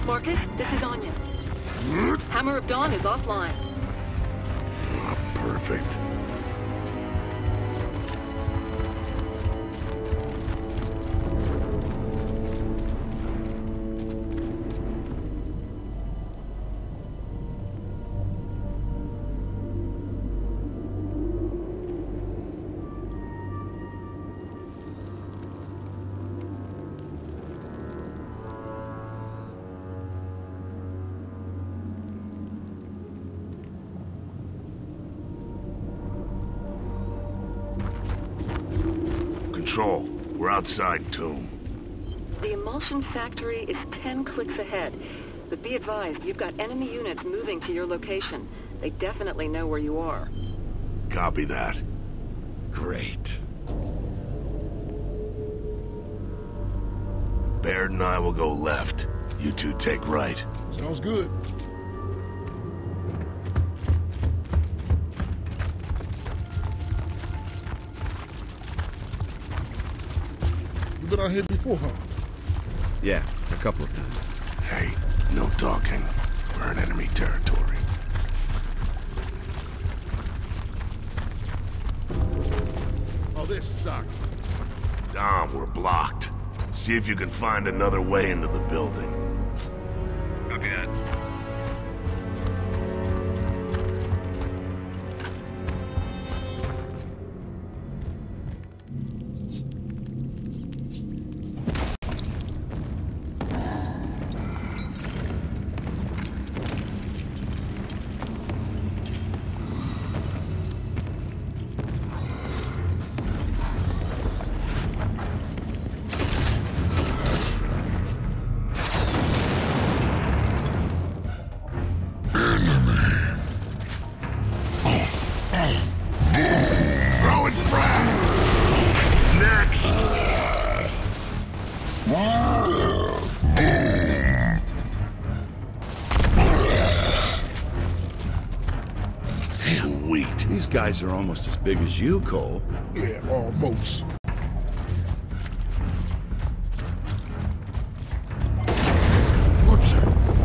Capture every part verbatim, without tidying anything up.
Marcus, this is Anya. Hammer of Dawn is offline. Oh, perfect. Control, we're outside Tomb. The emulsion factory is ten clicks ahead. But be advised, you've got enemy units moving to your location. They definitely know where you are. Copy that. Great. Baird and I will go left. You two take right. Sounds good. You been out here before, huh? Yeah, a couple of times. Hey, no talking. We're in enemy territory. Oh, this sucks. Dom, we're blocked. See if you can find another way into the building. Copy that. These guys are almost as big as you, Cole. Yeah, almost. Whoopser.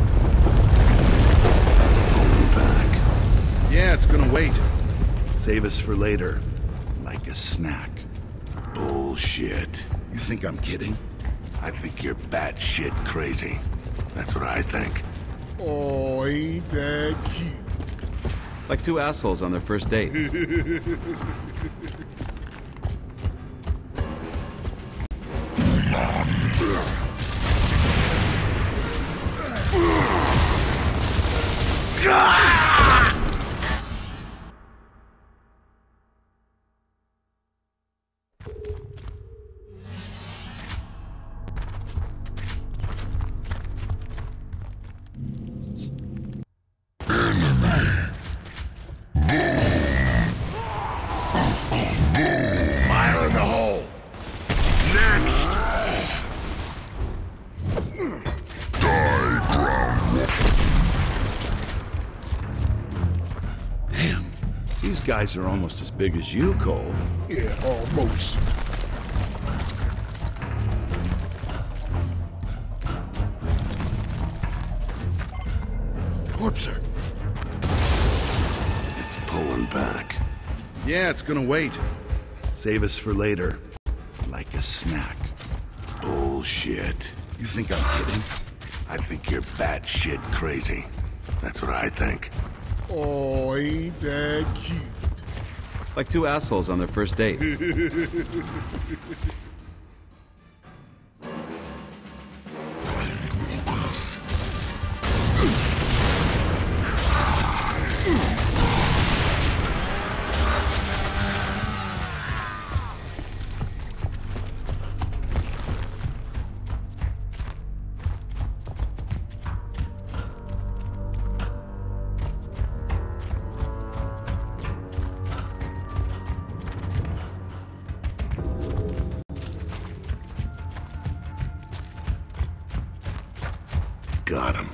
That's a pulling back. Yeah, it's gonna wait. Save us for later. Like a snack. Bullshit. You think I'm kidding? I think you're batshit crazy. That's what I think. Oh, ain't that cute. Like two assholes on their first date. Fire in the hole. Next. Damn. These guys are almost as big as you, Cole. Yeah, almost. Whoopser. It's pulling back. Yeah, it's gonna wait. Save us for later. Like a snack. Bullshit. You think I'm kidding? I think you're batshit crazy. That's what I think. Oh, ain't that cute. Like two assholes on their first date. Got him.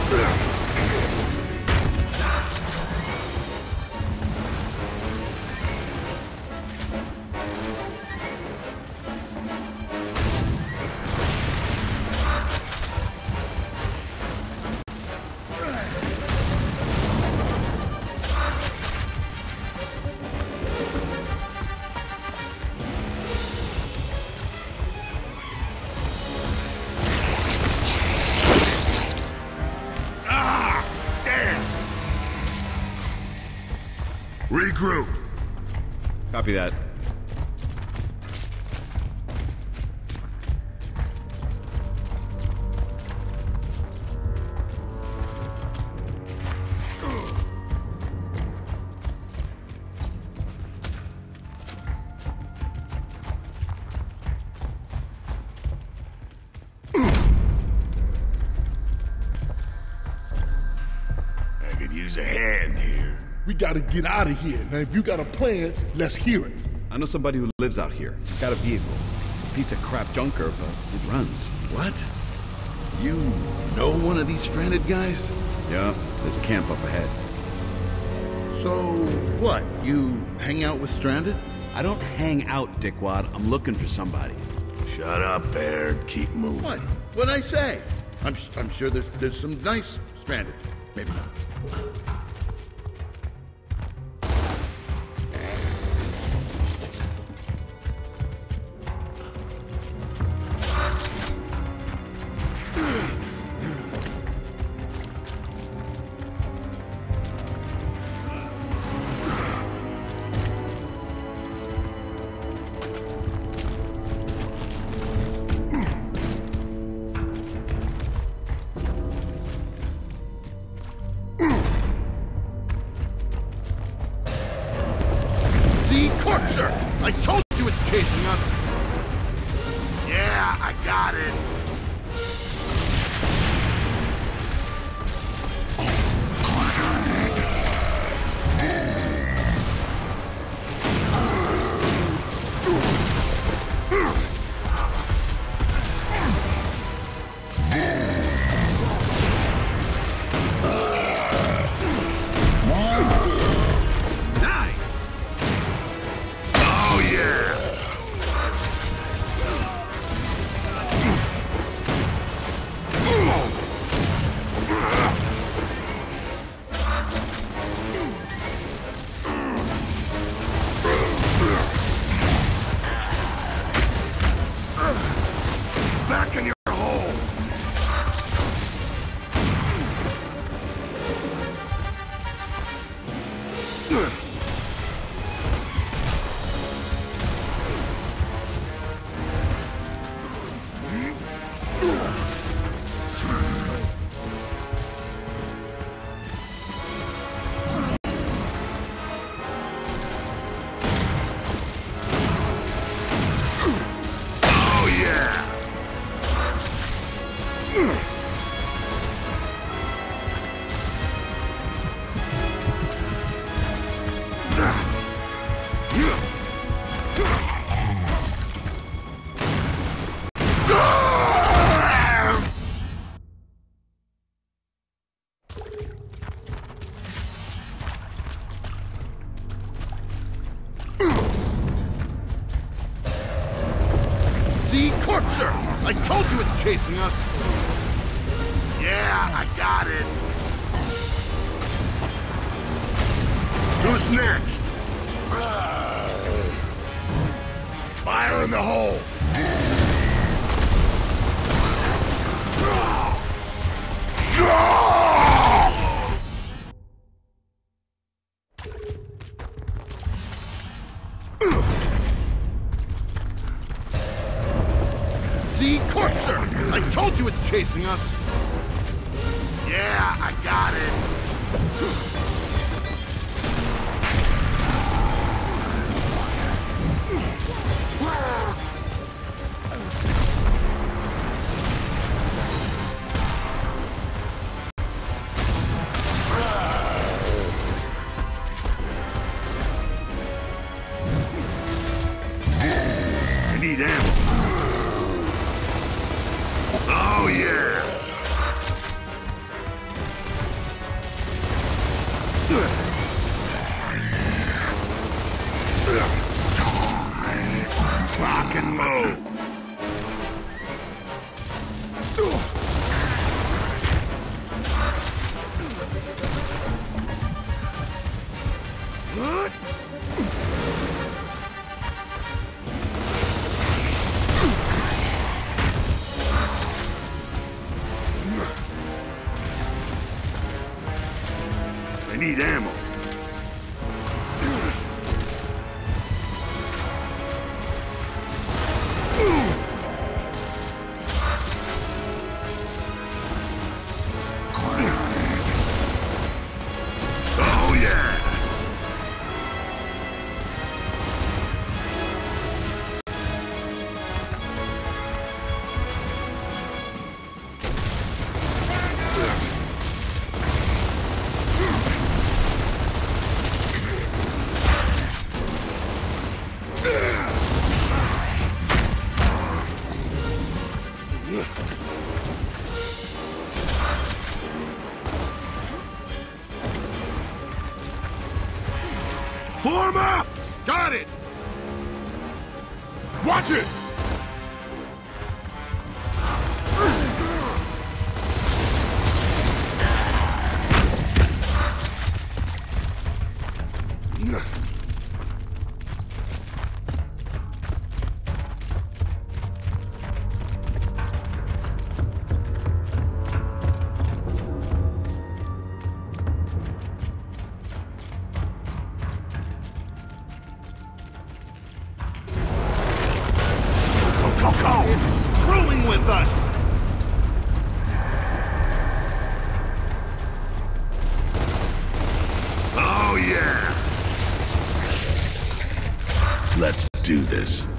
Regroup. Copy that. I could use a hand here. We gotta get out of here. Now, if you got a plan, let's hear it. I know somebody who lives out here. He's got a vehicle. It's a piece of crap junker, but it runs. What? You know one of these stranded guys? Yeah, there's a camp up ahead. So, what? You hang out with stranded? I don't hang out, dickwad. I'm looking for somebody. Shut up, Baird. Keep moving. What? What'd I say? I'm, I'm sure there's, there's some nice stranded. Maybe not. See, Corpser! I told you it's chasing us! Yeah, I got it. Nice! Oh, yeah. Back in your hole. Oh, yeah. See, Corpser! I told you it's chasing us! Yeah, I got it. Who's next? Fire in the hole. See, Corpser! I told you it's chasing us! Yeah, I got it. I need ammo. Oh, yeah. I need ammo. Oh yeah! Form up! Got it! Watch it! It's screwing with us! Oh yeah! Let's do this.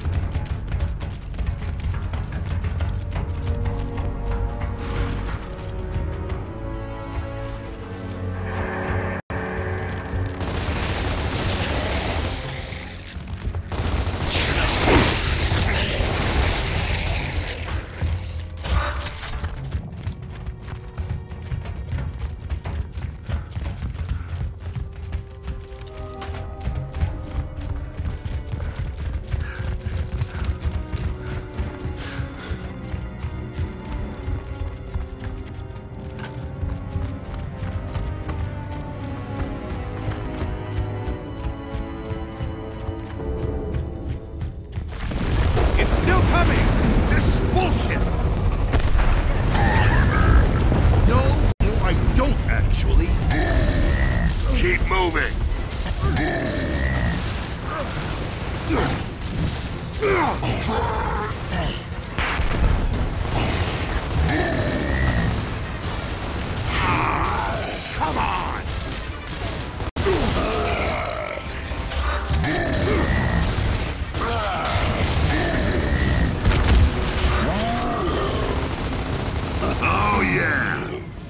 Still coming! This is bullshit! No, no, I don't actually. Keep moving! Come on! Oh yeah!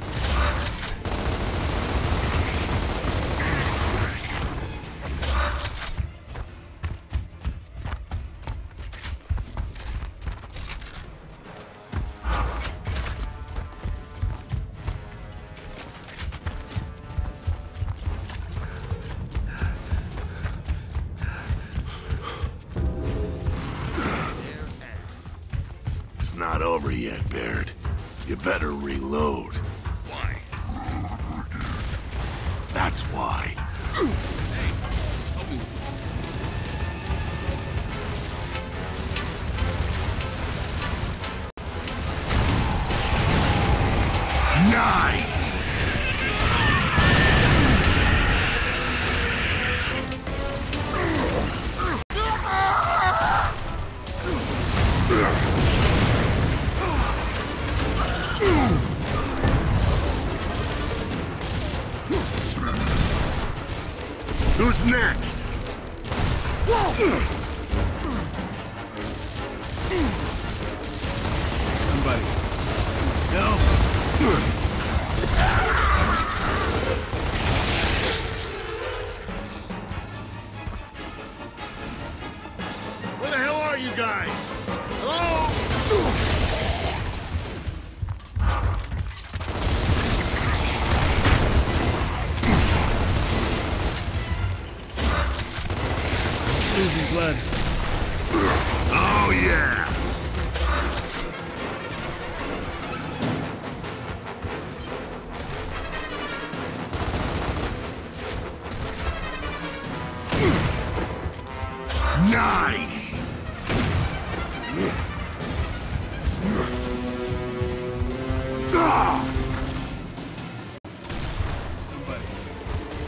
It's not over yet, Baird. You better reload. Why? That's why. Nice! Who's next? Somebody. No. Where the hell are you guys? Hello? Losing blood. Oh yeah! Nice! Ah!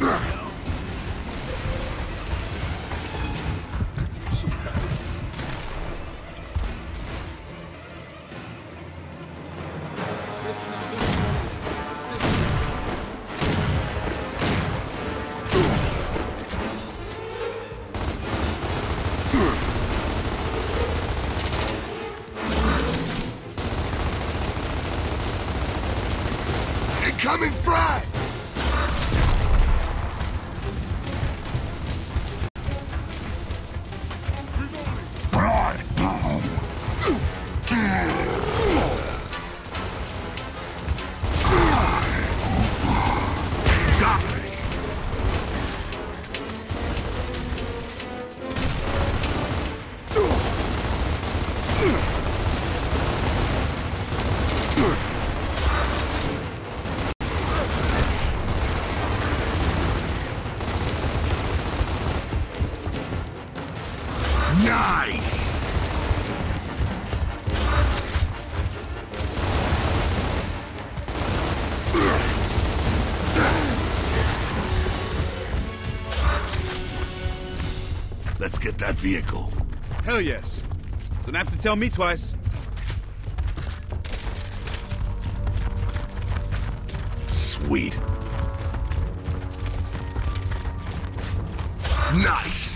Incoming frag! Nice! Let's get that vehicle. Hell yes. Don't have to tell me twice. Sweet. Nice!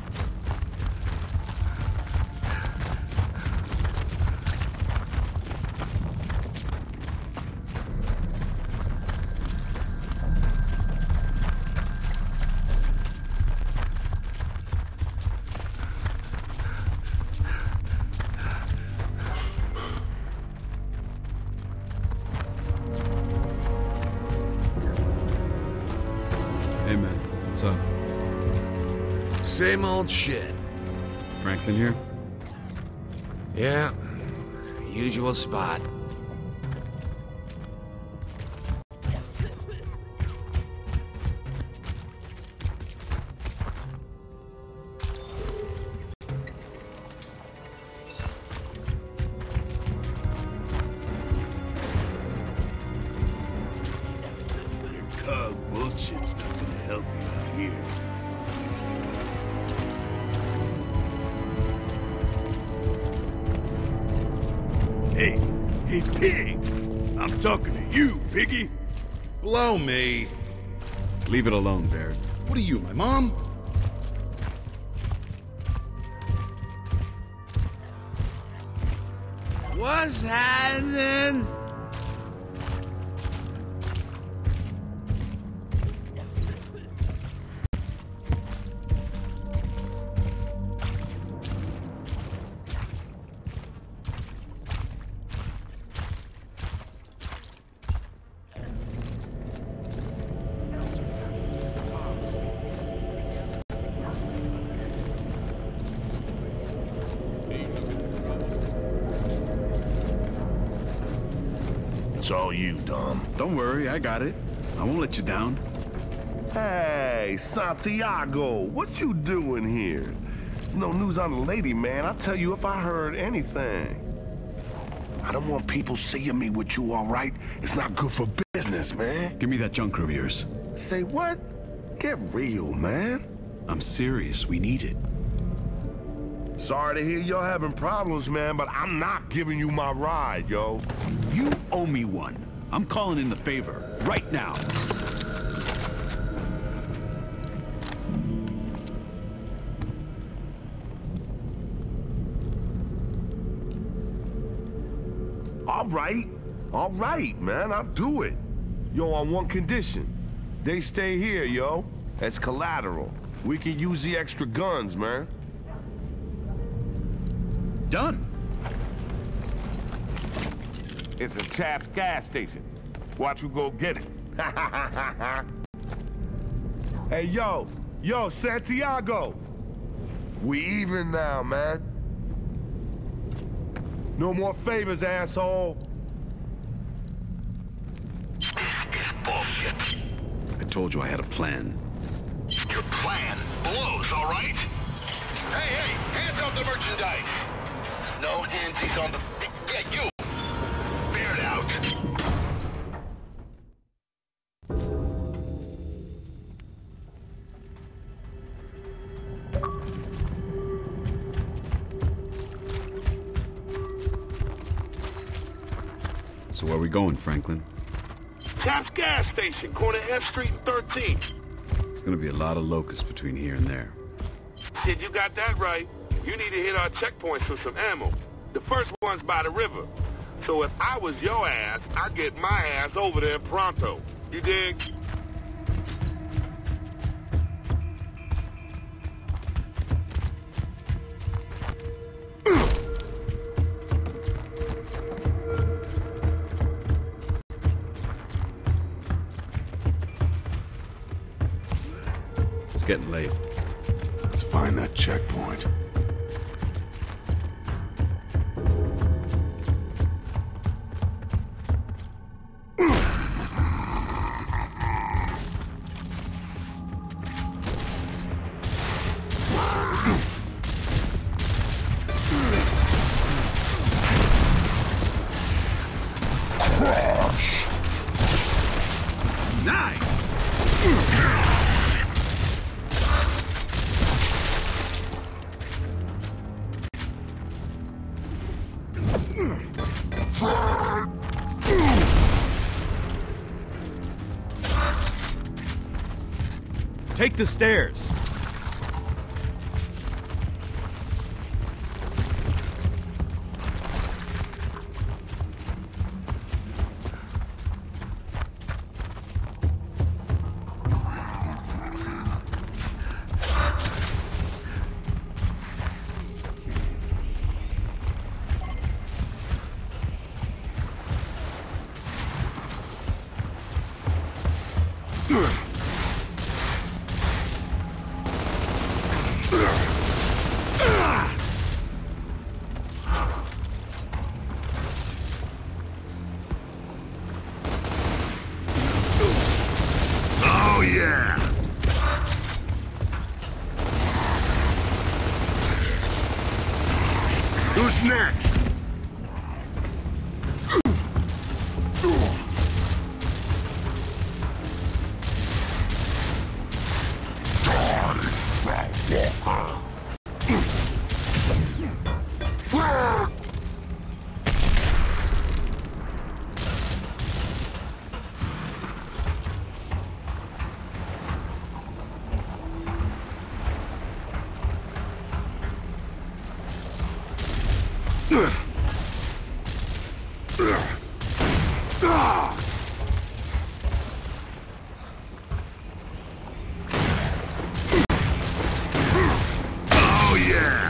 Hey man, what's up? Same old shit. Franklin here? Yeah, usual spot. Cug bullshit's not gonna help you out here. Hey, hey pig! I'm talking to you, piggy! Blow me. Leave it alone, Baird. What are you, my mom? What's happening? It's all you, Dom. Don't worry, I got it. I won't let you down. Hey, Santiago, what you doing here? There's no news on the lady, man. I'll tell you if I heard anything. I don't want people seeing me with you, all right? It's not good for business, man. Give me that junk of yours. Say what? Get real, man. I'm serious, we need it. Sorry to hear you're having problems, man, but I'm not giving you my ride, yo. You owe me one. I'm calling in the favor, right now. All right. All right, man, I'll do it. Yo, on one condition. They stay here, yo. As collateral. We can use the extra guns, man. Done. It's a Chap's gas station. Watch you go get it. Hey, yo. Yo, Santiago. We even now, man. No more favors, asshole. This is bullshit. I told you I had a plan. Your plan blows, all right? Hey, hey, hands off the merchandise. No handsies on the... Yeah, you. Bear it out. So where are we going, Franklin? Chap's gas station, corner F Street and thirteen. There's gonna be a lot of locusts between here and there. Shit, you got that right. You need to hit our checkpoints for some ammo. The first one's by the river. So if I was your ass, I'd get my ass over there pronto. You dig? It's getting late. Let's find that checkpoint. Take the stairs. Oh, yeah! Who's next? Oh, yeah!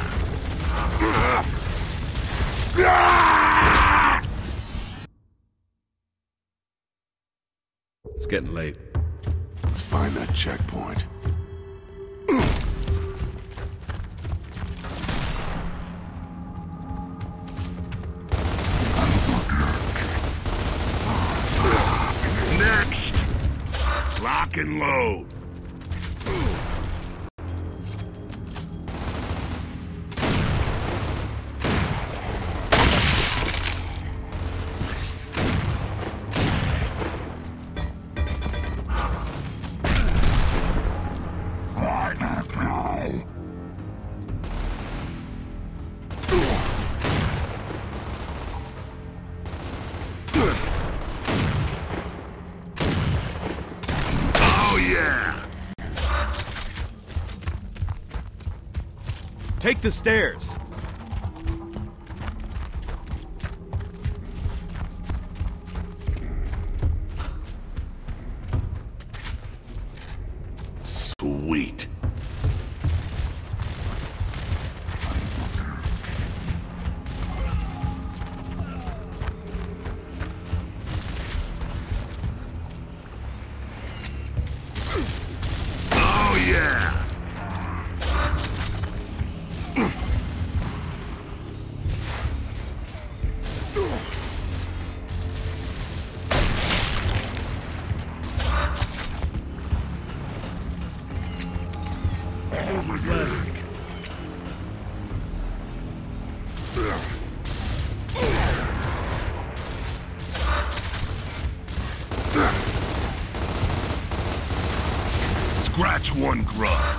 It's getting late. Let's find that checkpoint. Next! Lock and load. Oh, yeah! Take the stairs. Sweet. Oh, yeah! Scratch one grub.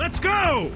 Let's go!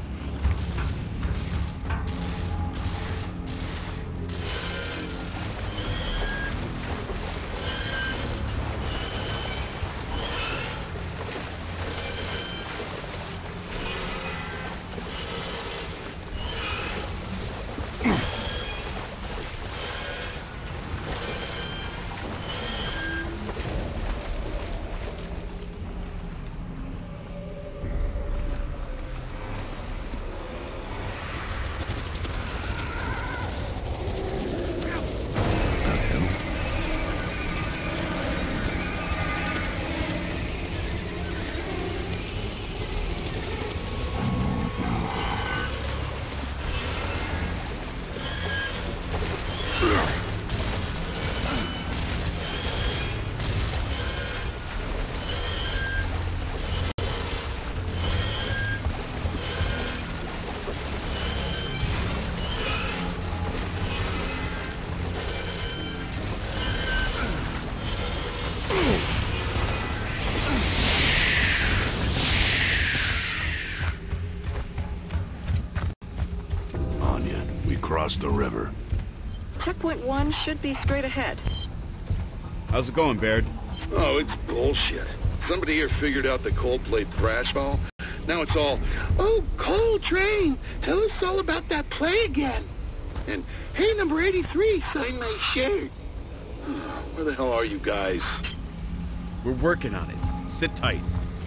The river. Checkpoint one should be straight ahead. How's it going, Baird? Oh, it's bullshit. Somebody here figured out the Coldplay thrash ball. Now it's all, oh, Coltrane, tell us all about that play again. And, hey, number eighty-three, sign my shirt. Where the hell are you guys? We're working on it. Sit tight.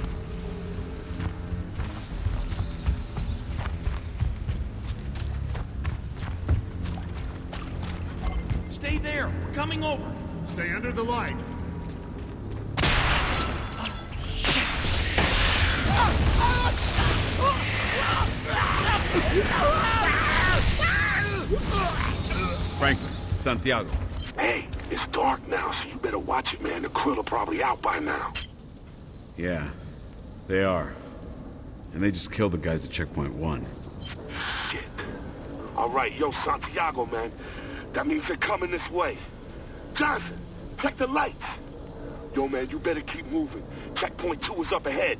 Stay there. We're coming over. Stay under the light. Franklin, Santiago. Hey, it's dark now, so you better watch it, man. The krill are probably out by now. Yeah, they are. And they just killed the guys at Checkpoint One. Shit. All right, yo, Santiago, man. That means they're coming this way. Johnson, check the lights. Yo, man, you better keep moving. Checkpoint two is up ahead.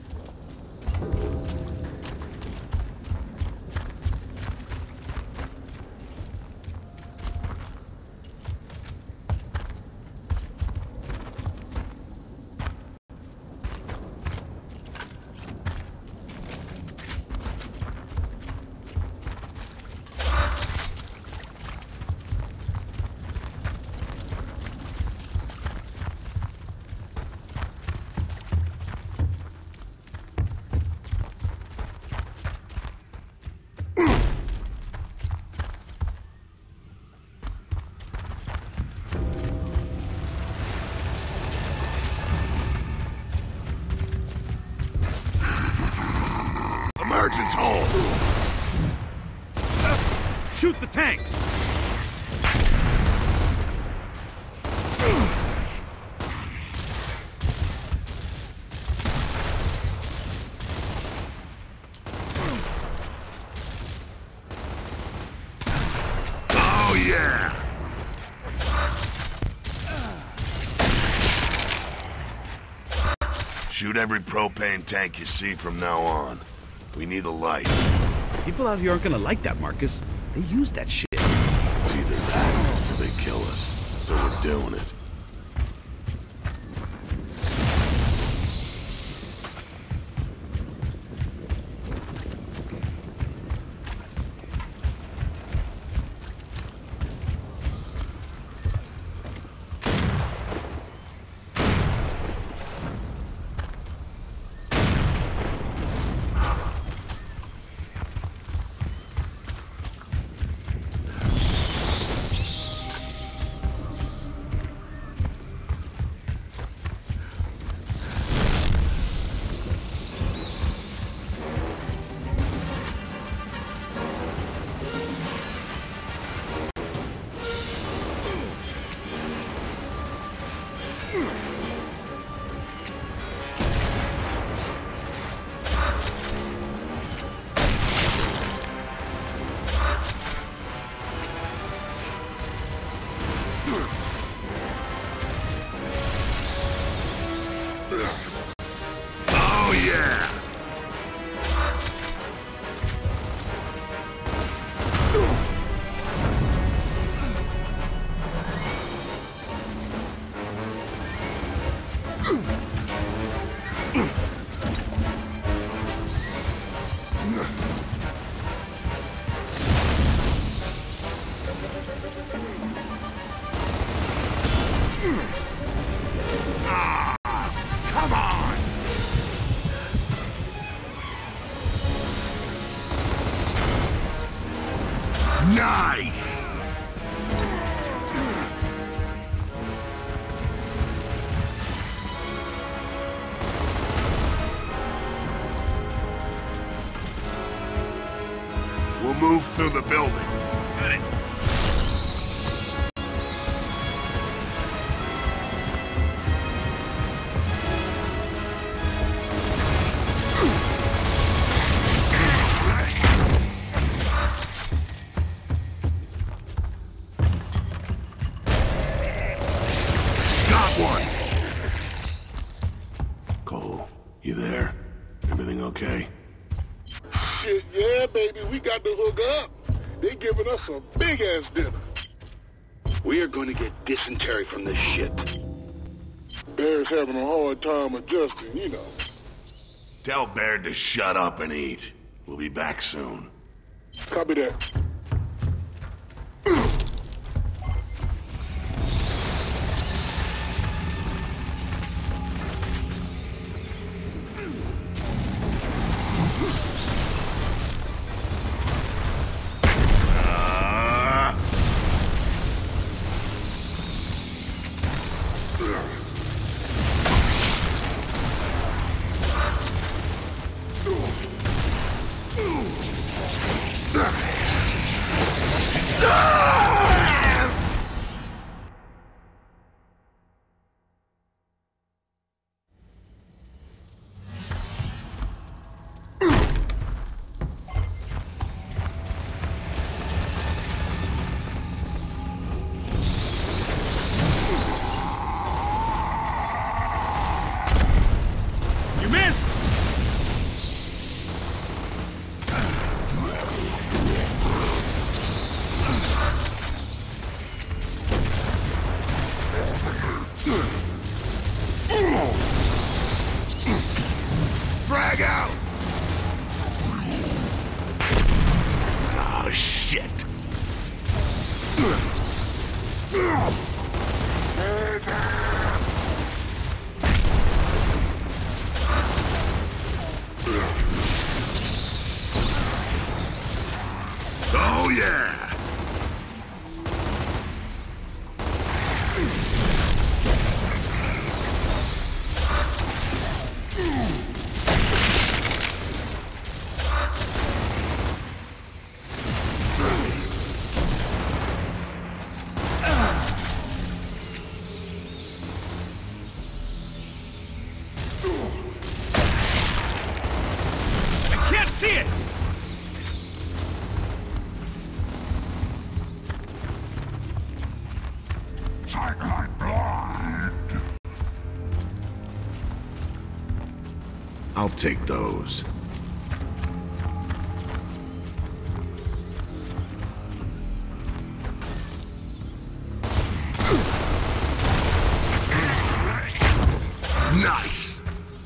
Emergence hole! Shoot the tanks! Oh, yeah! Shoot every propane tank you see from now on. We need a light. People out here aren't gonna like that, Marcus. They use that shit. It's either that or they kill us. So we're doing it. Nice! We'll move through the building. Got it. Got one! Cole, you there? Everything okay? Shit, yeah, baby, we got to hook up. They giving us a big-ass dinner. We are going to get dysentery from this shit. Bear's having a hard time adjusting, you know. Tell Baird to shut up and eat. We'll be back soon. Copy that. Frag out! Oh, shit! Oh, yeah! I'll take those. Nice!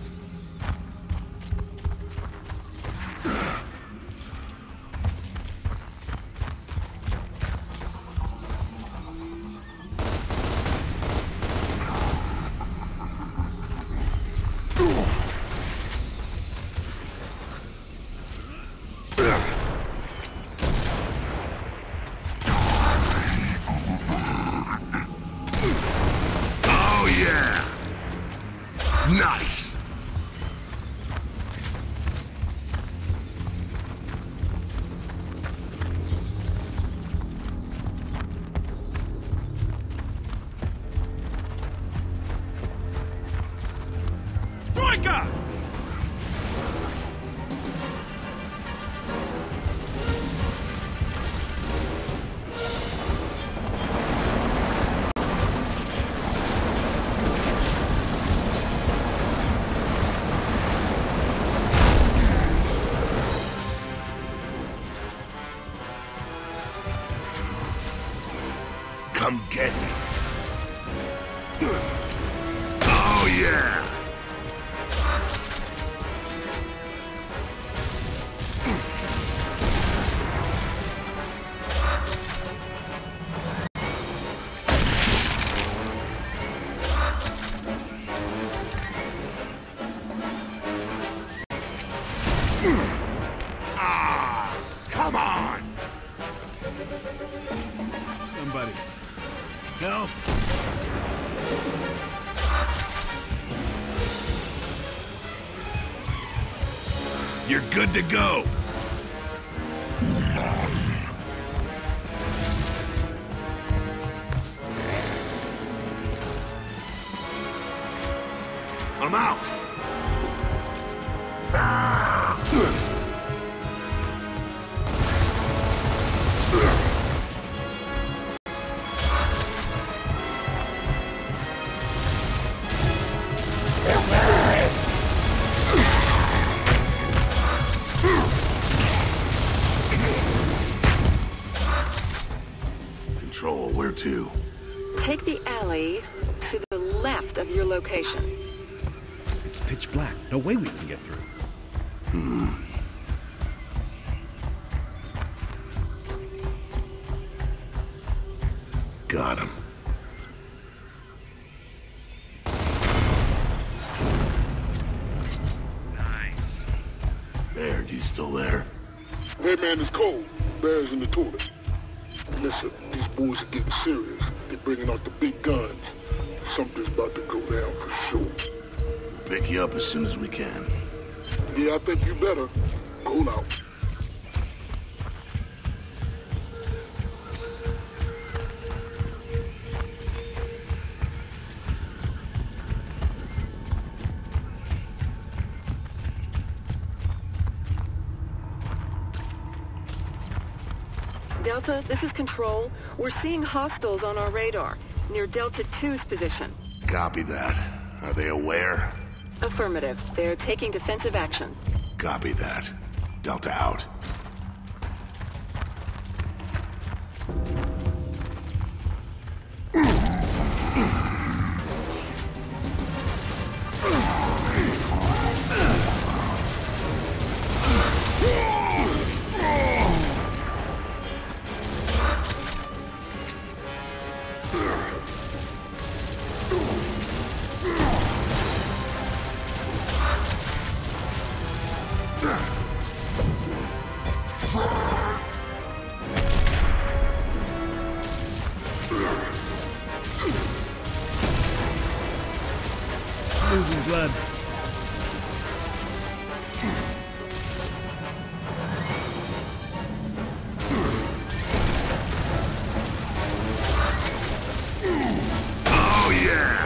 Nice! Troika! Come get me. Oh, yeah! Ah, come on! buddy. Help? You're good to go. I'm out. Control, where to? Take the alley to the left of your location. It's pitch black. No way we can get through. Hmm. Got him. Nice. Baird, you still there? Hey man, it's cold. Bear's in the toilet. Listen, these boys are getting serious. They're bringing out the big guns. Something's about to go down for sure. Pick you up as soon as we can. Yeah, I think you better. Go now. Delta, this is Control. We're seeing hostiles on our radar, near Delta two's position. Copy that. Are they aware? Affirmative. They're taking defensive action. Copy that. Delta out. Losing blood. Oh, yeah!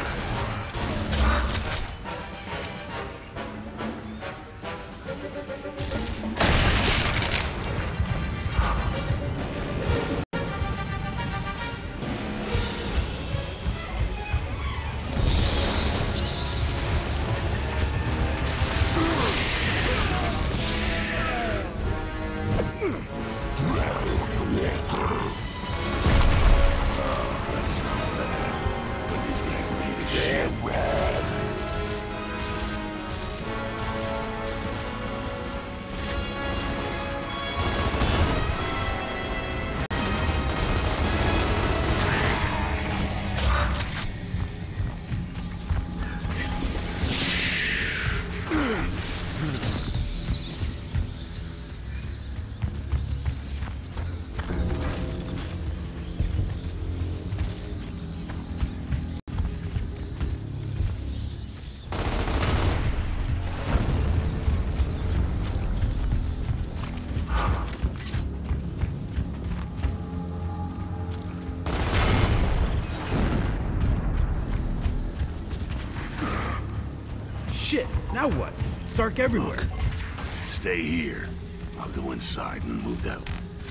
Shit, now what? It's dark everywhere. Look, stay here. I'll go inside and move out.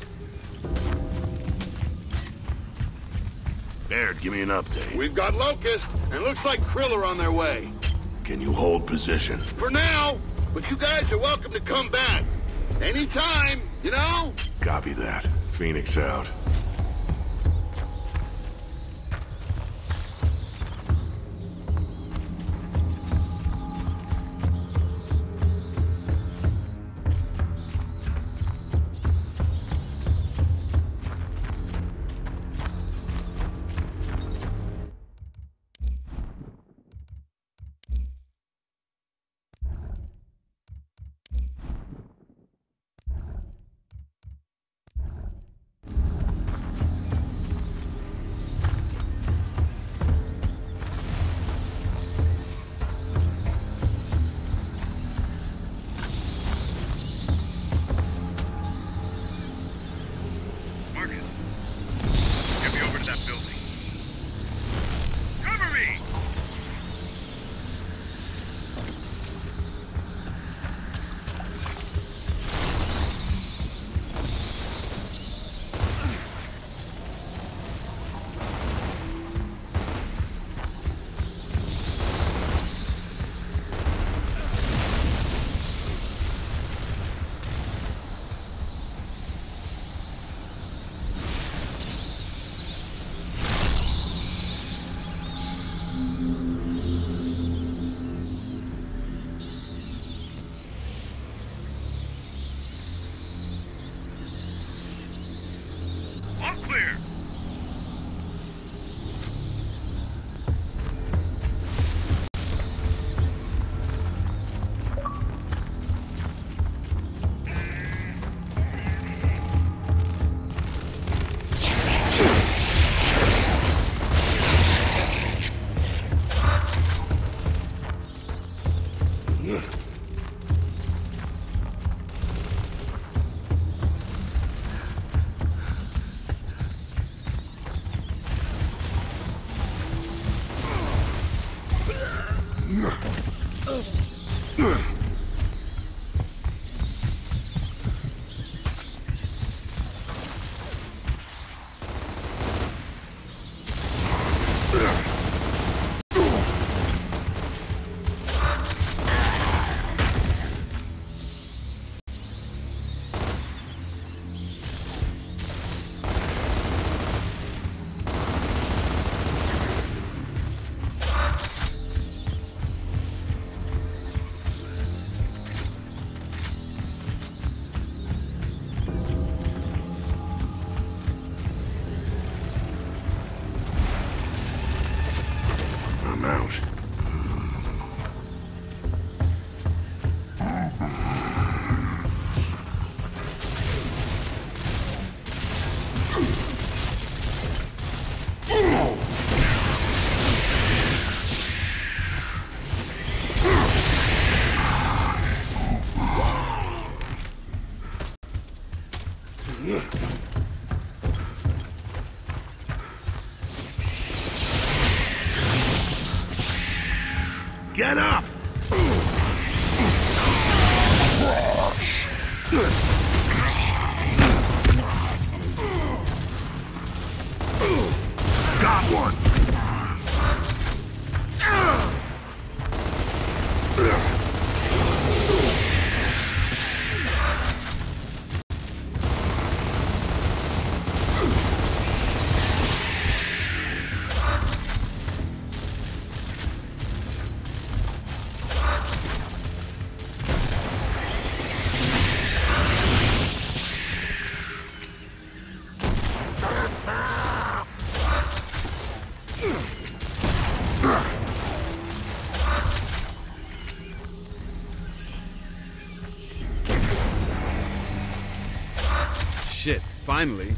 Baird, give me an update. We've got Locust, and looks like Krill are on their way. Can you hold position? For now, but you guys are welcome to come back. Anytime, you know? Copy that. Phoenix out. Get up! Got one! Shit, finally.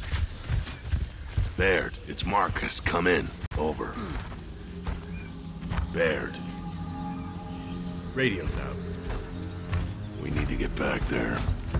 Baird, it's Marcus. Come in. Over. Baird. Radio's out. We need to get back there.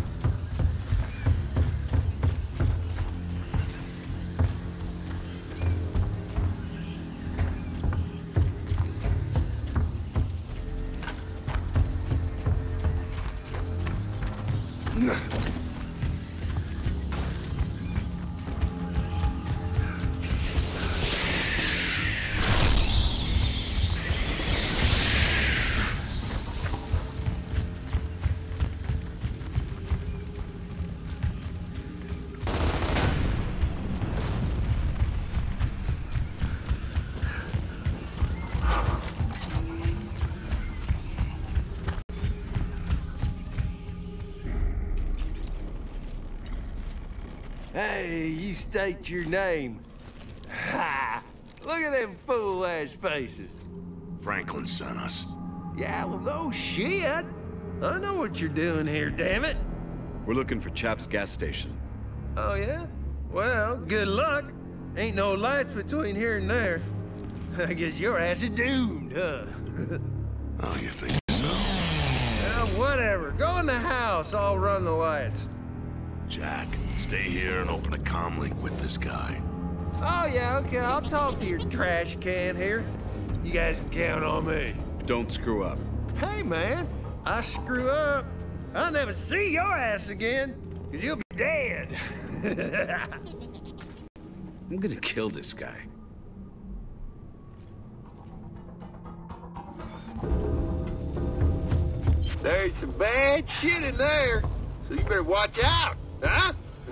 Hey, you state your name. Ha! Look at them fool-ass faces. Franklin sent us. Yeah, well, no shit. I know what you're doing here, damn it. We're looking for Chap's gas station. Oh, yeah? Well, good luck. Ain't no lights between here and there. I guess your ass is doomed, huh? Oh, you think so? Well, whatever. Go in the house. I'll run the lights. Jack, stay here and open a comm link with this guy. Oh, yeah, okay. I'll talk to your trash can here. You guys can count on me. Don't screw up. Hey, man. I screw up. I'll never see your ass again, because you'll be dead. I'm gonna kill this guy. There's some bad shit in there, so you better watch out, huh?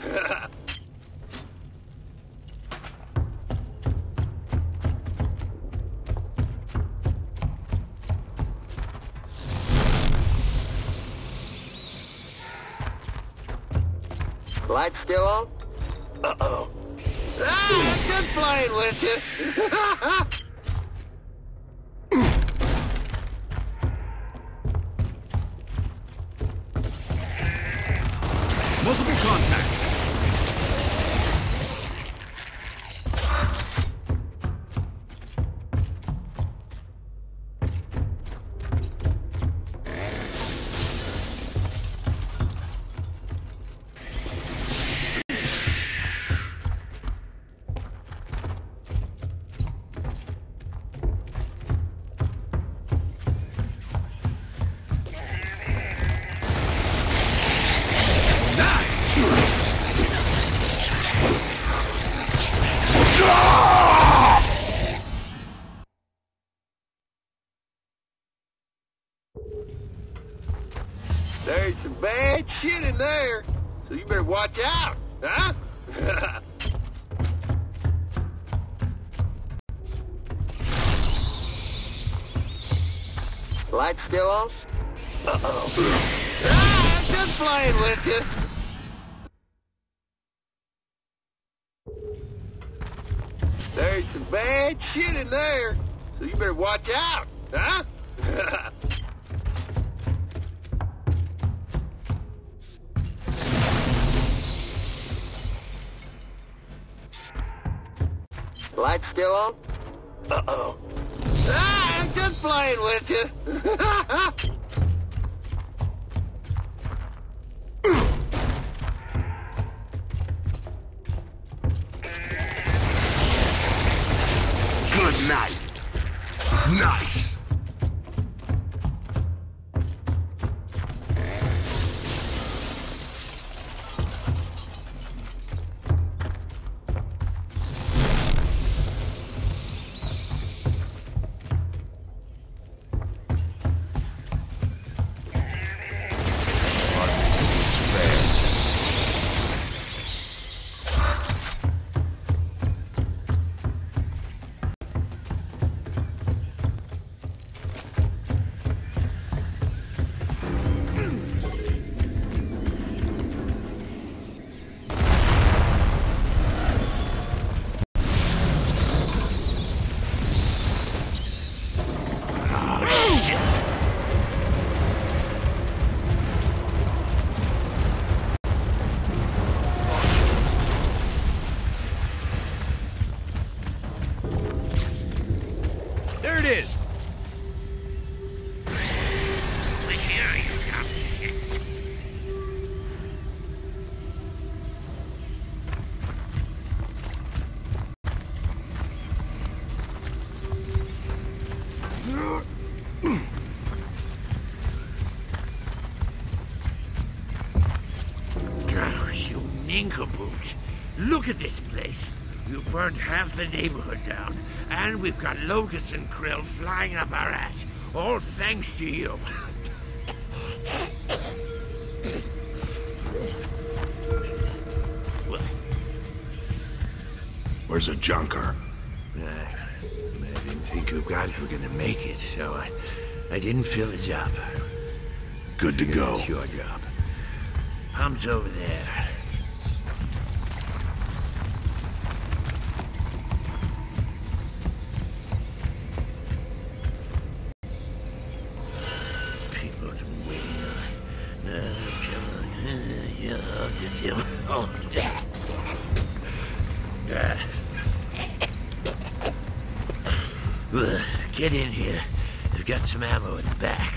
Lights still on? Uh-oh. Ah, I'm just playing with you. Multiple contact. There's some bad shit in there, so you better watch out, huh? Lights still on? Uh-oh. Ah, I'm just playing with you. There's some bad shit in there, so you better watch out, huh? Lights still on? Uh-oh. Ah, I'm just playing with you. nincompoop. Look at this place. You burned half the neighborhood down, and we've got locusts and krill flying up our ass. All thanks to you. What? Where's the junker? Uh, I didn't think you guys were gonna make it, so I, I didn't fill it up. Good to go. It's your job. Pump's over there. People's waiting on. No, come on. Yeah, I'll just oh, yeah. Uh, uh, get in here. I've got some ammo in the back.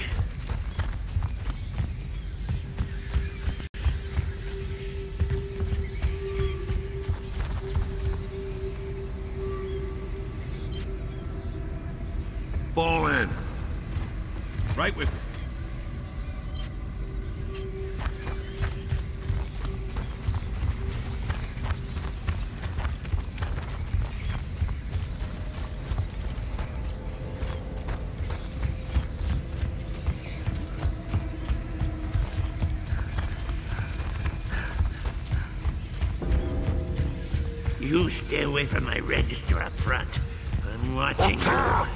Fall in. Right with you. You stay away from my register up front. I'm watching you.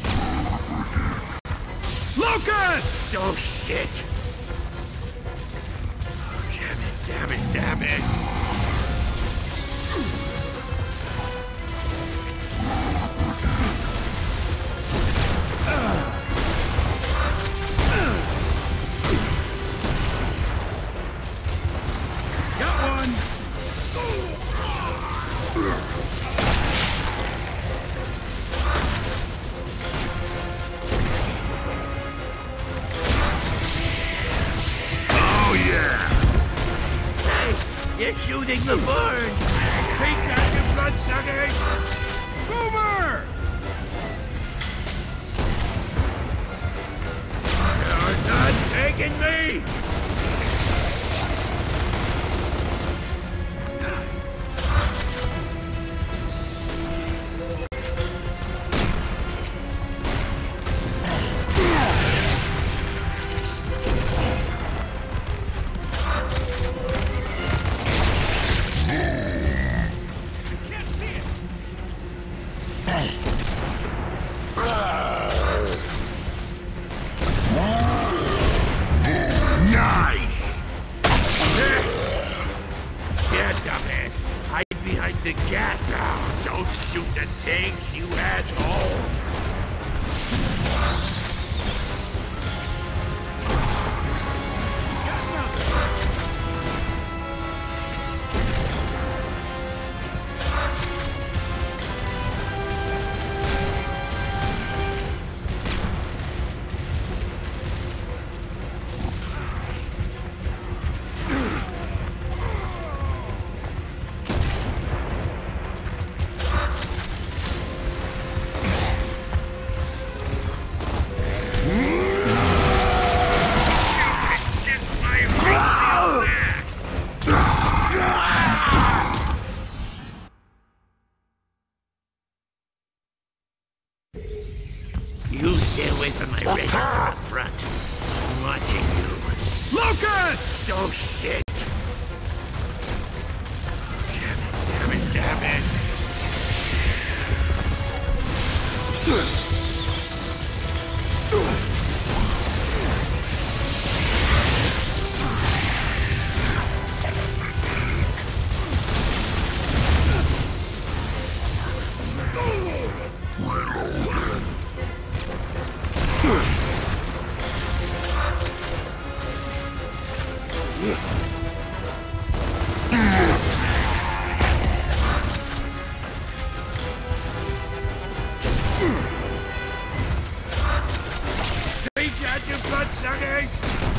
Lucas! Oh, shit! Oh, damn it, damn it, damn it! Got one! You're shooting the bird! Take that, you bloodsuckers! Boomer! You're not taking me! Nice! Yeah, dumbass. Hide behind the gas now. Don't shoot the tanks, you asshole! You stay away from my register up front. I'm watching you. Lucas! Oh, shit! Damn it, damn it, damn it! Reach out, you bloodsuckers!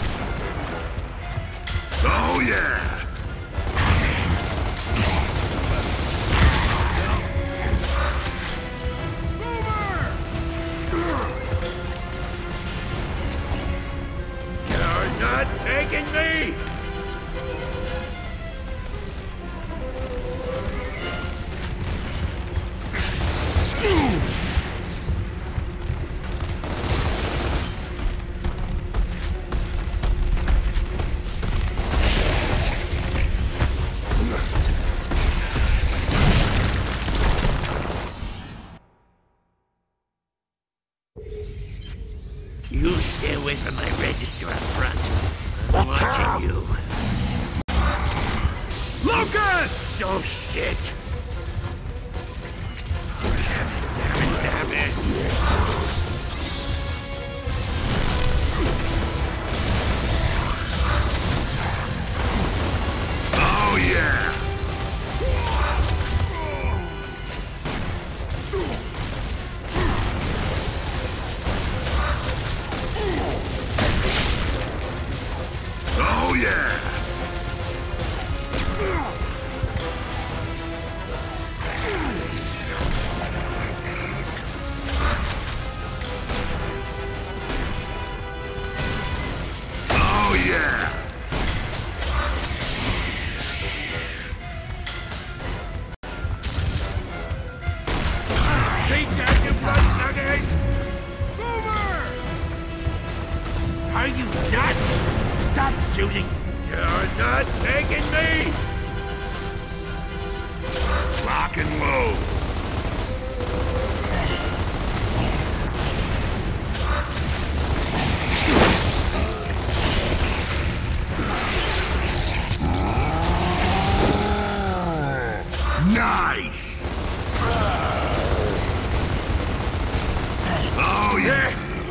Oh, yeah! You're not taking me! you. Locust! Oh, shit. Damn it, damn it, damn it. Oh, yeah! Oh, yeah! Oh, yeah! Take that, you bloodsuckers! Boomer! Are you nuts? Stop shooting! You're not taking me! Lock and load. Nice! Oh, yeah!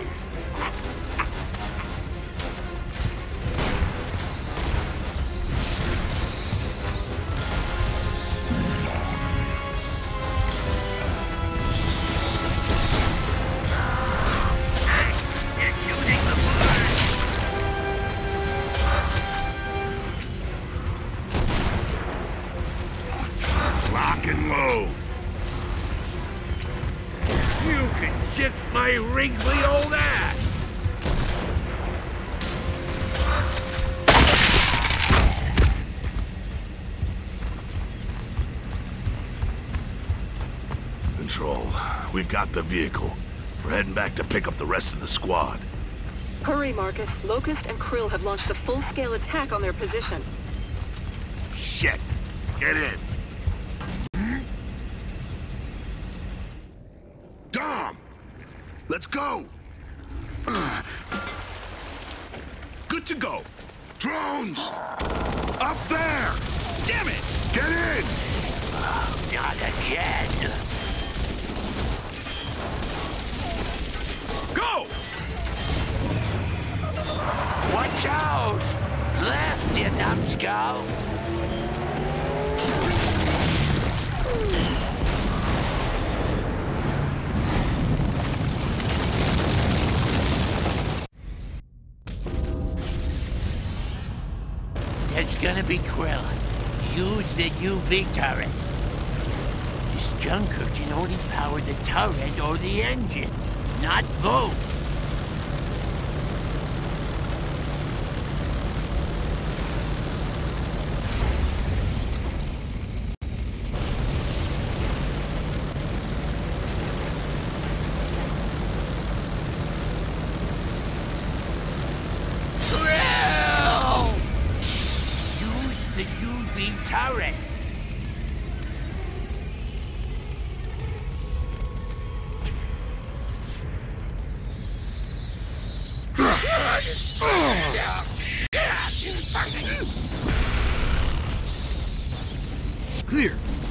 Lock and load. You can kiss my wrinkly old ass! Control, we've got the vehicle. We're heading back to pick up the rest of the squad. Hurry, Marcus. Locust and Krill have launched a full-scale attack on their position. Shit! Get in! Dom! Let's go! Good to go! Drones! Up there! Damn it! Get in! Not again! Go! Watch out! Left, you numbskull! It's gonna be Krill. Use the U V turret. This junker can only power the turret or the engine, not both. Krill! Use the U V turret. Clear.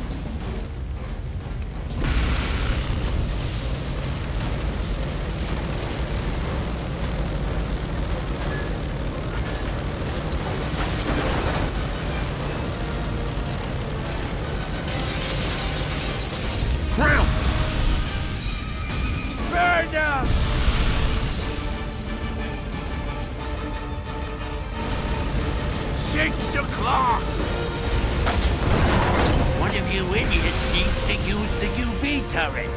Krill! Burn them! Six o'clock! One of you idiots needs to use the U V turret.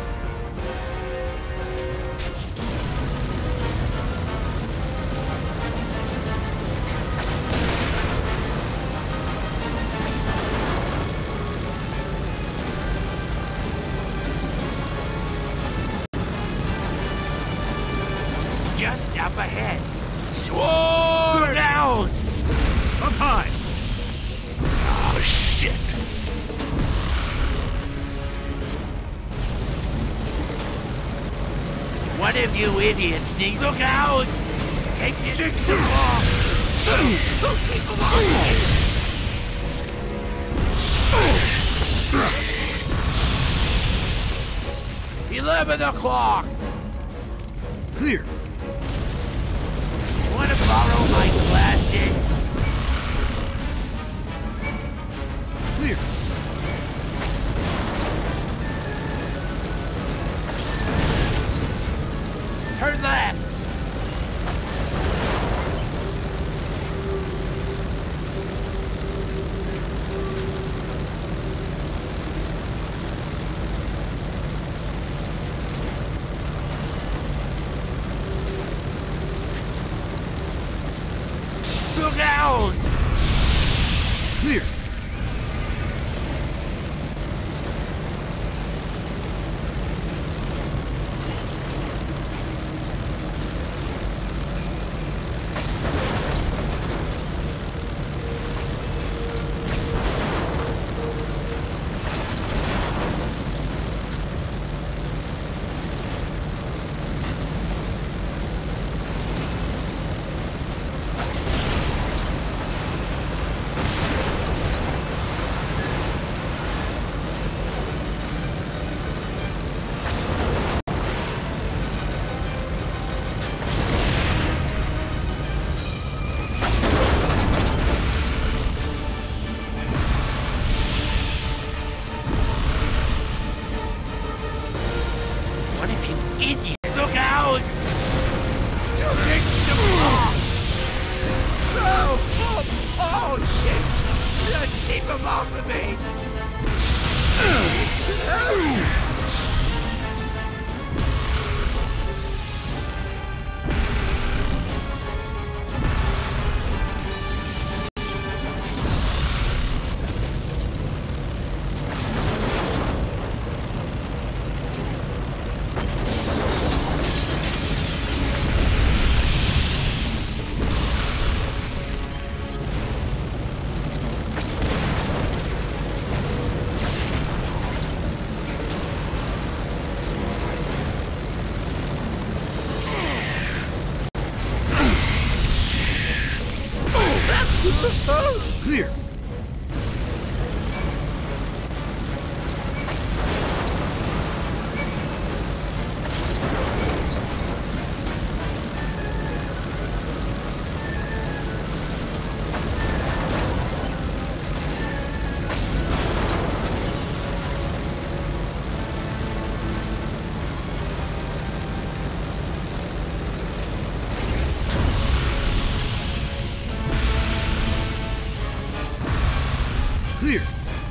It's just up ahead. Sword out! Up high. Oh, shit! One of you idiots needs... Look out! Take this... Six o'clock! Eleven o'clock! Clear. Wanna borrow my glasses? Clear. Turn left! Look out! Clear. What if you idiot? Look out! You think the block! Oh, oh, oh, shit! Just keep him off of me! Clear. Clear.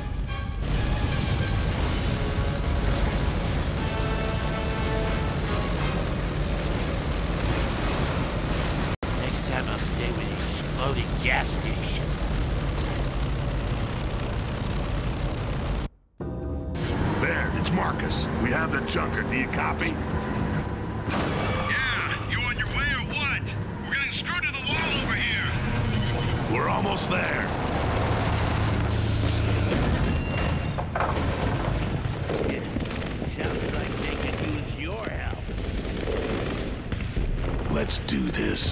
Next time I'll stay with the exploding gas station. There, it's Marcus. We have the junker. Do you copy? Yeah, you on your way or what? We're getting screwed to the wall over here. We're almost there. Sounds like they could use your help. Let's do this.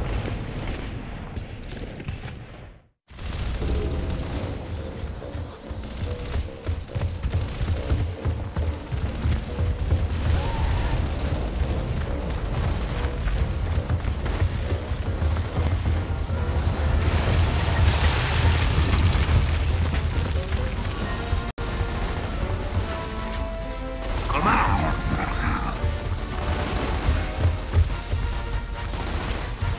Come out!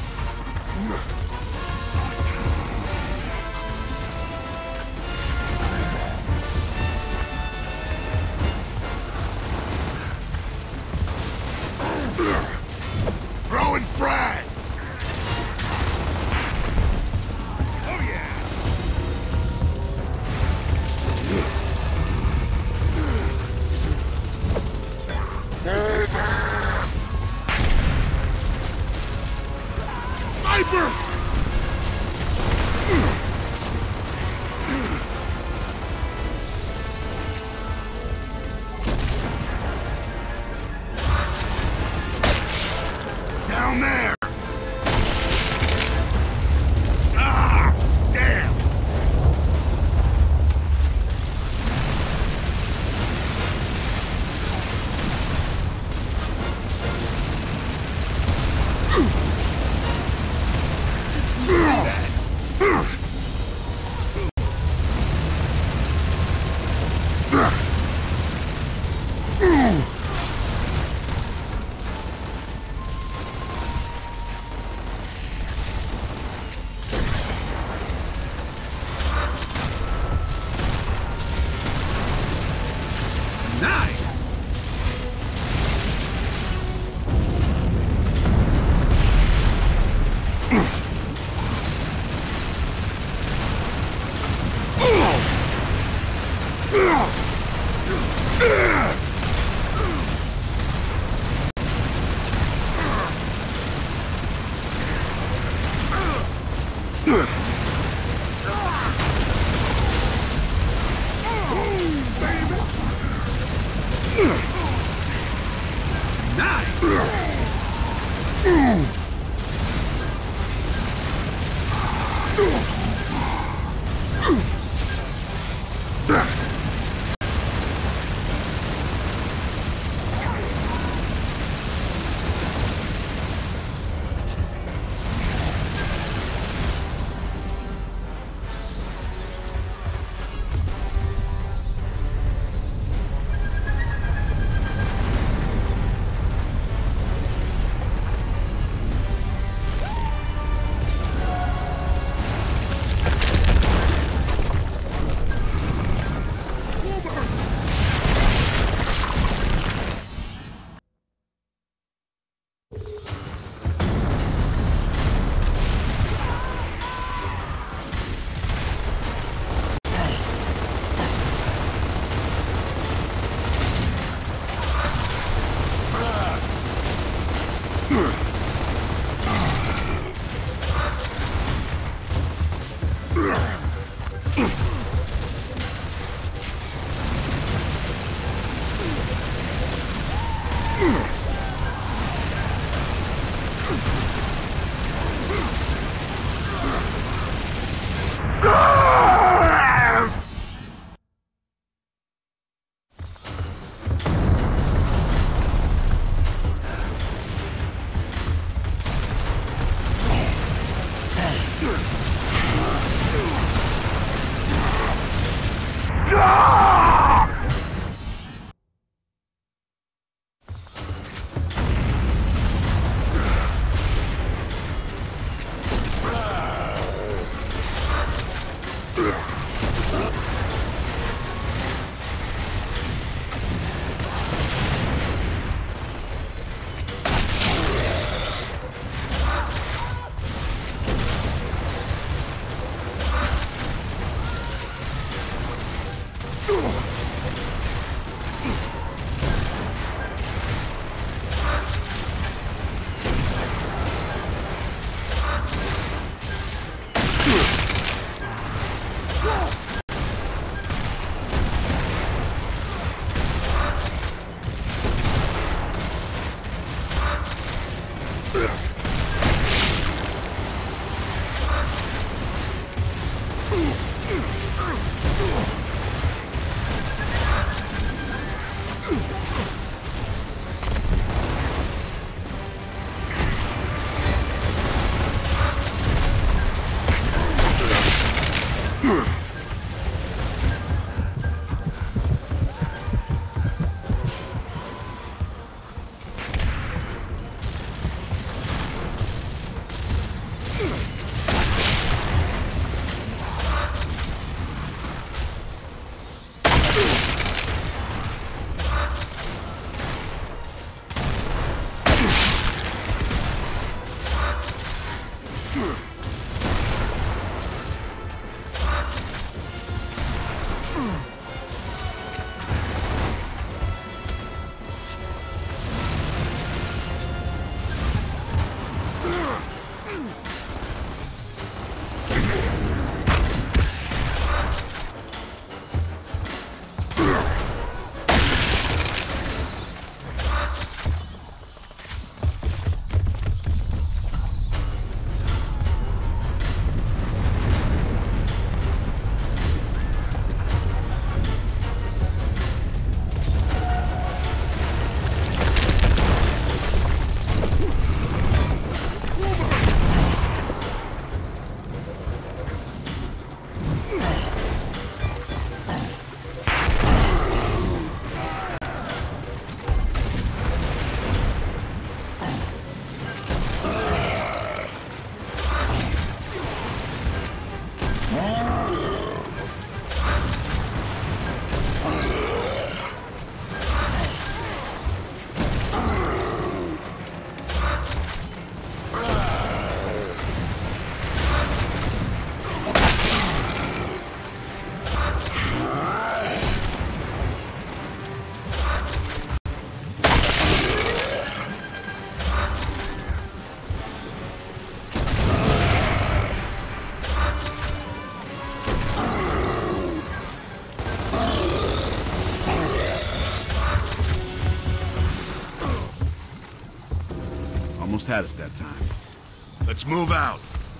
almost had us that time. Let's move out.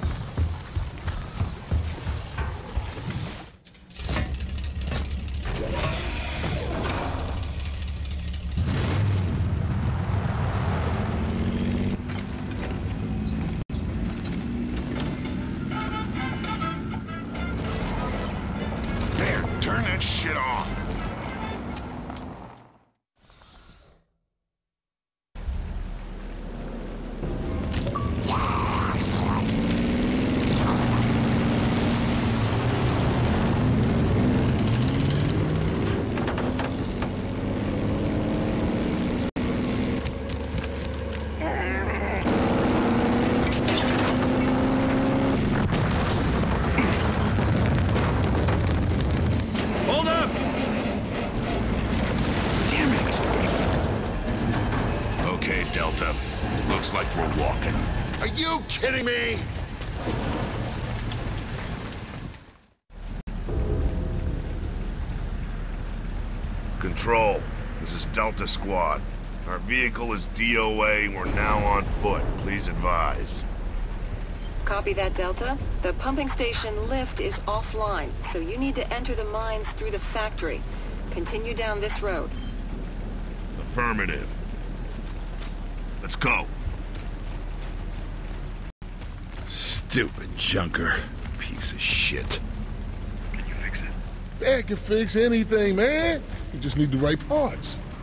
There, turn that shit off. Hold up! Damn it! Okay, Delta. Looks like we're walking. Are you kidding me? Control, this is Delta Squad. Our vehicle is D O A and we're now on foot. Please advise. Copy that, Delta. The pumping station lift is offline, so you need to enter the mines through the factory. Continue down this road. Affirmative. Let's go. Stupid junker. Piece of shit. Can you fix it? Man can fix anything, man. You just need the right parts.